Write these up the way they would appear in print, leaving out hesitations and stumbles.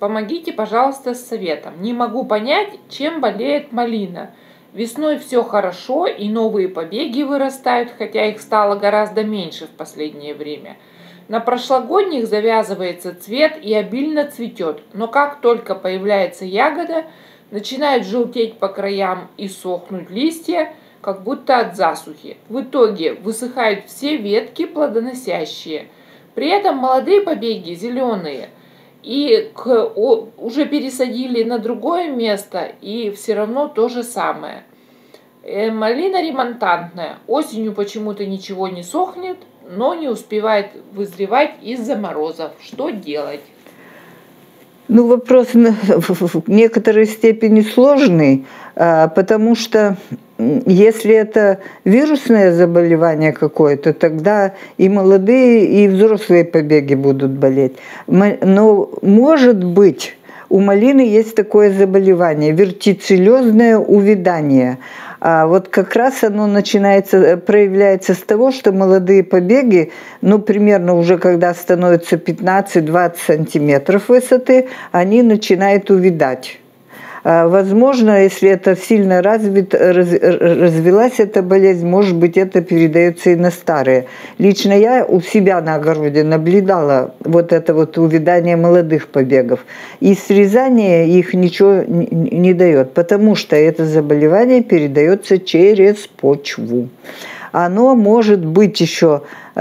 Помогите, пожалуйста, с советом. Не могу понять, чем болеет малина. Весной все хорошо и новые побеги вырастают, хотя их стало гораздо меньше в последнее время. На прошлогодних завязывается цвет и обильно цветет, но как только появляется ягода, начинают желтеть по краям и сохнуть листья, как будто от засухи. В итоге высыхают все ветки плодоносящие. При этом молодые побеги зеленые. И уже пересадили на другое место, и все равно то же самое. Малина ремонтантная. Осенью почему-то ничего не сохнет, но не успевает вызревать из-за морозов. Что делать? Ну, вопрос в некоторой степени сложный, потому что если это вирусное заболевание какое-то, тогда и молодые, и взрослые побеги будут болеть. Но, может быть, у малины есть такое заболевание – вертицеллезное увядание. А вот как раз оно проявляется с того, что молодые побеги, ну, примерно уже когда становится 15-20 сантиметров высоты, они начинают увядать. Возможно, если это сильно развилась эта болезнь, может быть, это передается и на старые. Лично я у себя на огороде наблюдала вот это вот увядание молодых побегов. И срезание их ничего не дает, потому что это заболевание передается через почву. Оно может быть еще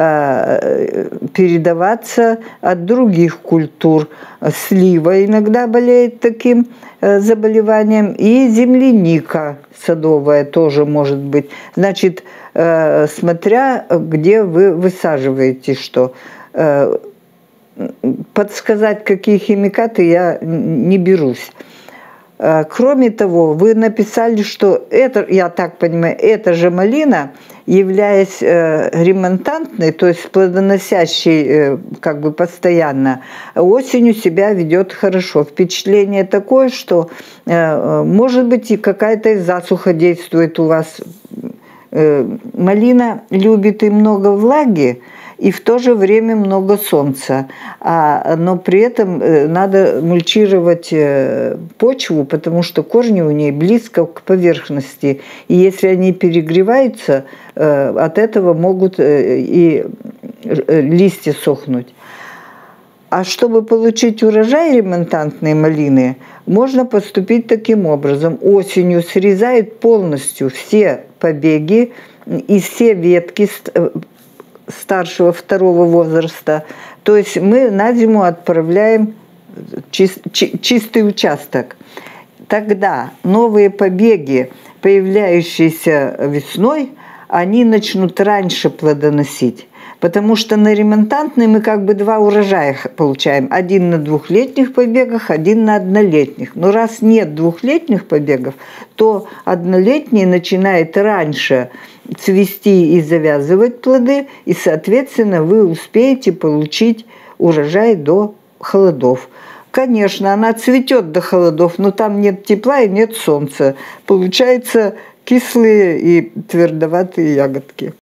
передаваться от других культур. Слива иногда болеет таким заболеванием, и земляника садовая тоже может быть. Значит, смотря где вы высаживаете что. Подсказать, какие химикаты, я не берусь. Кроме того, вы написали, что это, я так понимаю, эта же малина, являясь ремонтантной, то есть плодоносящей как бы постоянно, осенью себя ведет хорошо. Впечатление такое, что, может быть, и какая-то засуха действует у вас. Малина любит и много влаги, и в то же время много солнца. Но при этом надо мульчировать почву, потому что корни у нее близко к поверхности. И если они перегреваются, от этого могут и листья сохнуть. А чтобы получить урожай ремонтантной малины, можно поступить таким образом. Осенью срезают полностью все побеги и все ветки старшего второго возраста. То есть мы на зиму отправляем чистый участок. Тогда новые побеги, появляющиеся весной, они начнут раньше плодоносить. Потому что на ремонтантной мы как бы два урожая получаем. Один на двухлетних побегах, один на однолетних. Но раз нет двухлетних побегов, то однолетний начинает раньше цвести и завязывать плоды, и, соответственно, вы успеете получить урожай до холодов. Конечно, она цветет до холодов, но там нет тепла и нет солнца. Получается кислые и твердоватые ягодки.